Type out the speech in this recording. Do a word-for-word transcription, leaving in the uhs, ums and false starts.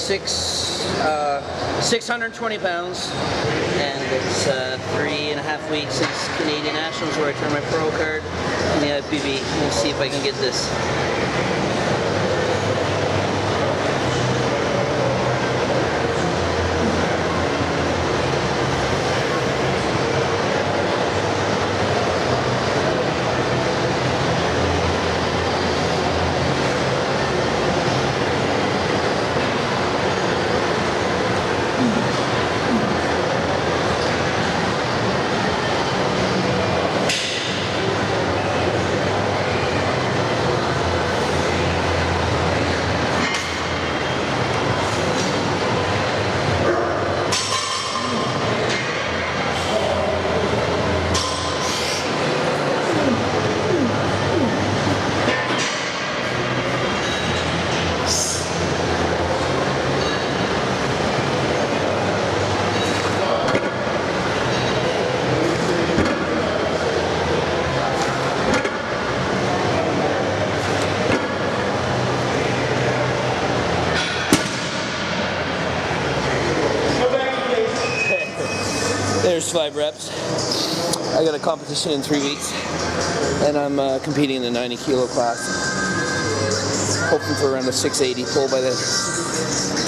six, uh, six hundred twenty pounds, and it's uh, three and a half weeks since Canadian Nationals where I turned my pro card in the I F B B. Let's see if I can get this. There's five reps. I got a competition in three weeks, and I'm uh, competing in the ninety kilo class. Hoping for around a six eighty pull by then.